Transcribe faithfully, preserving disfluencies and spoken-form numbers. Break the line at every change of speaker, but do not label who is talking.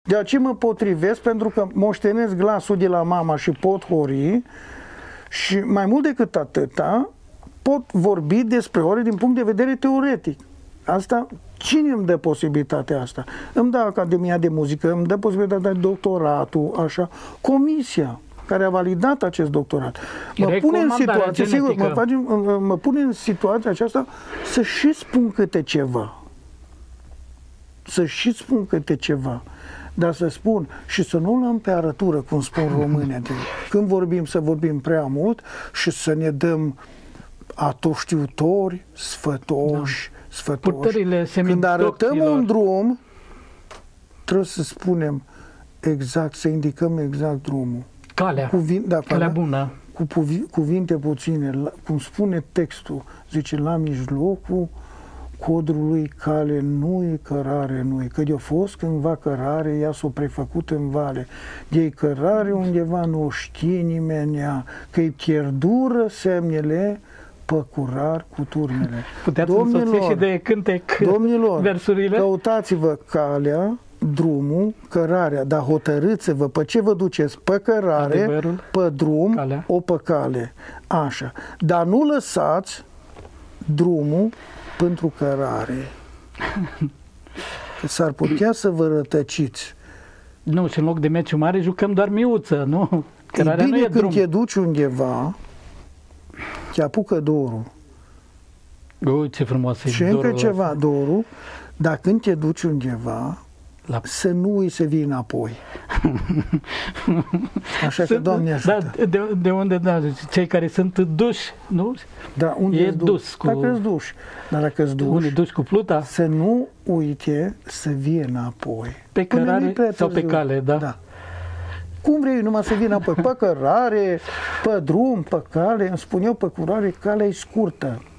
De aceea mă potrivesc, pentru că moștenesc glasul de la mama și pot hori și mai mult decât atâta pot vorbi despre hori din punct de vedere teoretic. Asta, cine îmi dă posibilitatea asta? Îmi dă Academia de Muzică, îmi dă posibilitatea de doctoratul, așa, comisia care a validat acest doctorat. Mă pune în situație, sigur, mă, face, mă pune în situația aceasta să și spun câte ceva. Să și spun câte ceva. Dar să spun și să nu luăm pe arătură, cum spun românii. Când vorbim, să vorbim prea mult și să ne dăm atoștiutori, sfătoși, da. sfătoși. Când arătăm un drum, trebuie să spunem exact, să indicăm exact drumul.
Calea,
Cuvin, da,
calea bună.
Cu cuvinte puține, cum spune textul, zice, la mijlocul codrului cale nu-i cărare, nu-i, că de-a fost cândva cărare, ea s-o prefăcut în vale, de-i cărare undeva nu știe nimenea, că-i pierdură semnele păcurar cu turmele.
Puteți însoți și de cântec
domnilor,
versurile?
Căutați-vă calea, drumul, cărarea, dar hotărâți-vă pe ce vă duceți, pe cărare, adevărul, pe drum, calea, o pe cale. Așa. Dar nu lăsați drumul pentru cărare. Că s-ar putea să vă rătăciți.
Nu, și în loc de meciul mare jucăm doar miuță, nu? Cărarea
e bine
nu e
când
drum.
te duci undeva, te apucă dorul.
Ui, ce frumos e
și încă
dorul
ceva,
ăsta.
dorul, dar când te duci undeva, la... să nu îi să vii înapoi. Așa că, Doamne ajută.
Da, de, de unde, da, cei care sunt duși, nu?
Da, unde
e dus cu...
Dacă îți duși. Dar dacă îți duși,
unde duși cu pluta?
Să nu uite să vie înapoi.
Pe cărare sau pe cale, da.
da. Cum vrei numai să vii înapoi? Pe cărare, pe drum, pe cale. Îmi spun eu, pe curare, calea e scurtă.